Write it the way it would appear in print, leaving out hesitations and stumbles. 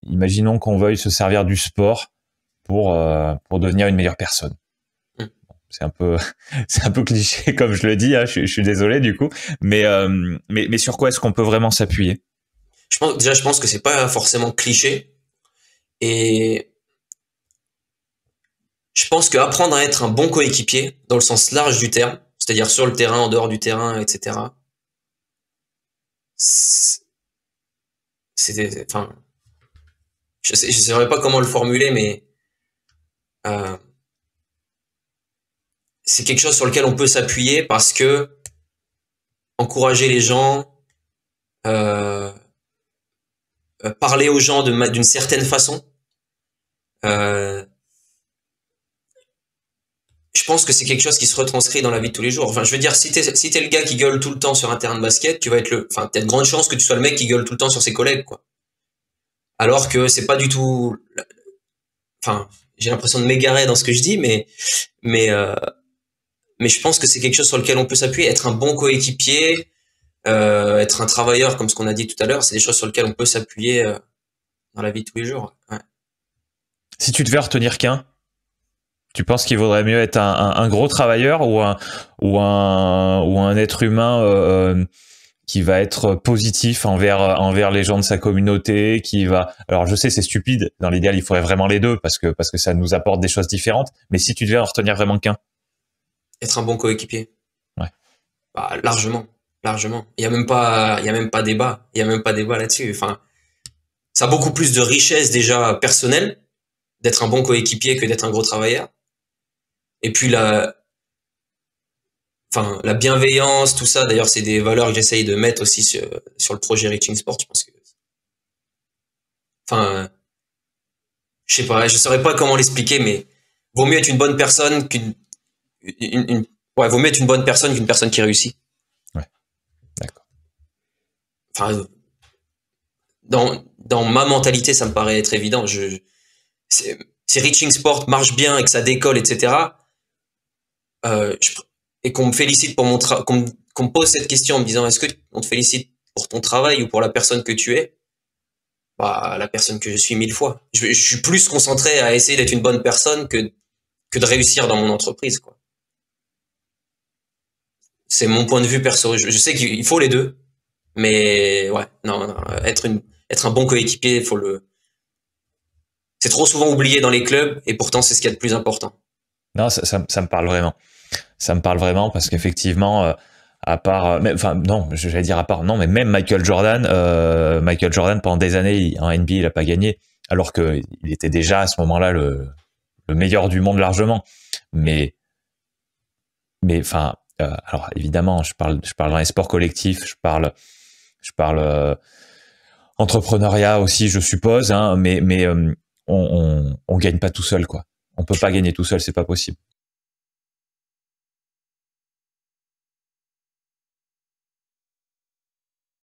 imaginons qu'on veuille se servir du sport pour devenir une meilleure personne. C'est un peu c'est un peu cliché comme je le dis, hein, je suis désolé du coup, mais sur quoi est-ce qu'on peut vraiment s'appuyer? Je pense que c'est pas forcément cliché, et je pense qu'apprendre à être un bon coéquipier dans le sens large du terme, c'est-à-dire sur le terrain, en dehors du terrain, etc. Enfin, je saurais pas comment le formuler, mais euh, c'est quelque chose sur lequel on peut s'appuyer, parce que encourager les gens, euh, parler aux gens d'une certaine façon, euh, je pense que c'est quelque chose qui se retranscrit dans la vie de tous les jours. Enfin, je veux dire, si t'es le gars qui gueule tout le temps sur un terrain de basket, t'as de grandes chances que tu sois le mec qui gueule tout le temps sur ses collègues, quoi. Alors que c'est pas du tout, enfin, j'ai l'impression de m'égarer dans ce que je dis, mais, euh, mais je pense que c'est quelque chose sur lequel on peut s'appuyer. Être un bon coéquipier, être un travailleur, comme ce qu'on a dit tout à l'heure, c'est des choses sur lesquelles on peut s'appuyer, dans la vie de tous les jours. Ouais. Si tu devais retenir qu'un, tu penses qu'il vaudrait mieux être un gros travailleur ou un être humain qui va être positif envers les gens de sa communauté, qui va... Alors je sais, c'est stupide, dans l'idéal il faudrait vraiment les deux parce que ça nous apporte des choses différentes, mais si tu devais en retenir vraiment qu'un. Être un bon coéquipier. Ouais. Bah, largement. Il y a même pas débat. Il y a même pas débat là-dessus. Enfin, ça a beaucoup plus de richesse déjà personnelle d'être un bon coéquipier que d'être un gros travailleur. Et puis la bienveillance, tout ça, d'ailleurs, c'est des valeurs que j'essaye de mettre aussi sur le projet Reaching Sport. Je pense que, enfin, je sais pas, je saurais pas comment l'expliquer, mais vaut mieux être une bonne personne vaut mieux être une bonne personne qu'une personne qui réussit. Ouais. D'accord. Enfin, dans ma mentalité, ça me paraît être évident. Si Reaching Sport marche bien et que ça décolle, etc., et qu'on me félicite pour mon travail, qu'on me pose cette question en me disant, est-ce que on te félicite pour ton travail ou pour la personne que tu es? Bah, la personne que je suis 1000 fois. Je suis plus concentré à essayer d'être une bonne personne que de réussir dans mon entreprise, quoi. C'est mon point de vue perso. Je sais qu'il faut les deux, mais ouais, non, être un bon coéquipier, c'est trop souvent oublié dans les clubs, et pourtant c'est ce qu'il y a de plus important. Non, ça me parle vraiment. Ça me parle vraiment parce qu'effectivement, à part, non, j'allais dire à part, non, mais même Michael Jordan pendant des années en NBA il a pas gagné, alors que il était déjà à ce moment-là le meilleur du monde largement. Mais enfin, alors évidemment, je parle dans les sports collectifs, je parle entrepreneuriat aussi, je suppose, hein, mais on gagne pas tout seul, quoi. On peut pas gagner tout seul, c'est pas possible.